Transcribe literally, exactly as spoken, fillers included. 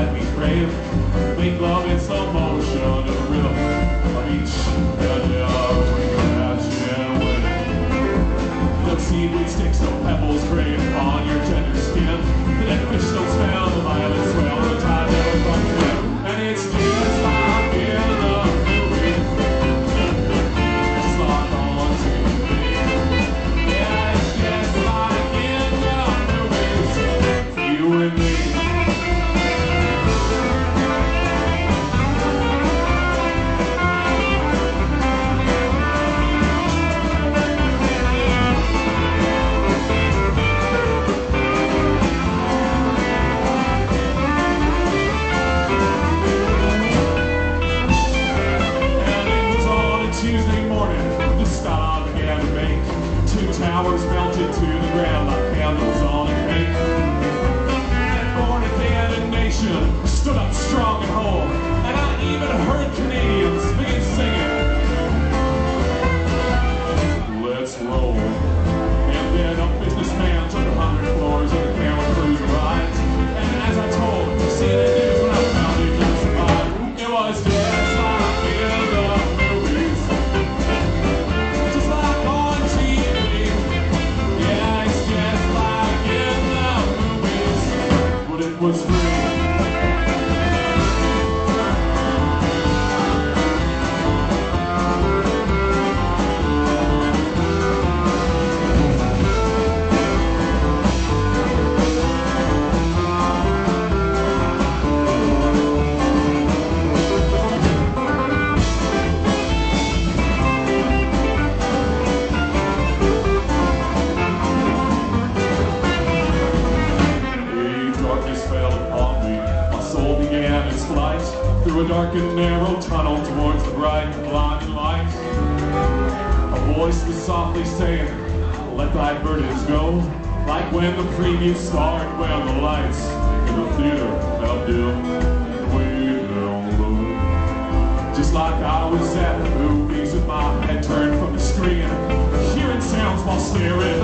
let me crave. Make love in slow motion to the rhythm of each and every passion wave. No seaweed sticks, no pebbles grave on your tender skin. The dead fish don't smell, the violets swell, the tide never comes in. And it's just like in the movie, just like on T V. Yeah, it's just like in the movies, you and me. Tuesday morning, the star began to bake. Two towers melted to the ground like candles on a cake. And born again a nation stood up strong and whole. And I even heard Canadians begin singing, let's roll. And then a businessman took a hundred floors of the camera cruise rides. And as I told, see the news when I found it, you survived. It was just like in the was free. Through a dark and narrow tunnel towards the bright blinding light. A voice was softly saying, let thy burdens go. Like when the preview started, when the lights in the theater fell dim and way down low. Just like I was at the movies with my head turned from the screen, hearing sounds while staring